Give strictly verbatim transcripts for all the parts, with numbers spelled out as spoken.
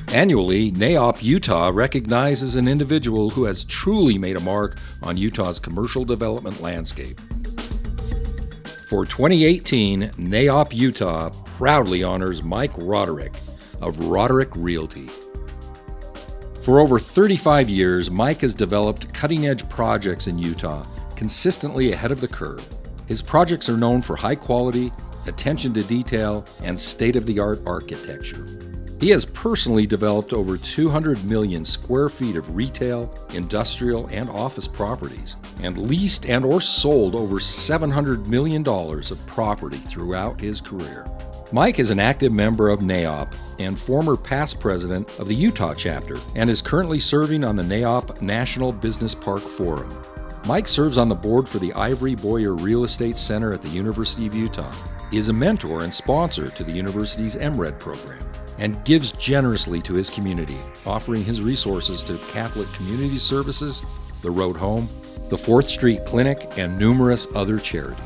Annually, NAIOP Utah recognizes an individual who has truly made a mark on Utah's commercial development landscape. For twenty eighteen, NAIOP Utah proudly honors Mike Roderick of Roderick Realty. For over thirty-five years, Mike has developed cutting-edge projects in Utah, consistently ahead of the curve. His projects are known for high quality, attention to detail, and state-of-the-art architecture. He has personally developed over two hundred million square feet of retail, industrial, and office properties, and leased and or sold over seven hundred million dollars of property throughout his career. Mike is an active member of NAIOP and former past president of the Utah chapter, and is currently serving on the NAIOP National Business Park Forum. Mike serves on the board for the Ivory Boyer Real Estate Center at the University of Utah. He is a mentor and sponsor to the university's M RED program, and gives generously to his community, offering his resources to Catholic Community Services, the Road Home, the fourth Street Clinic, and numerous other charities.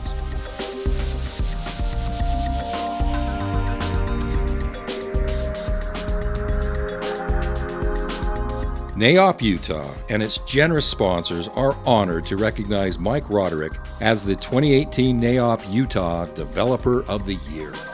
NAIOP Utah and its generous sponsors are honored to recognize Mike Roderick as the twenty eighteen NAIOP Utah Developer of the Year.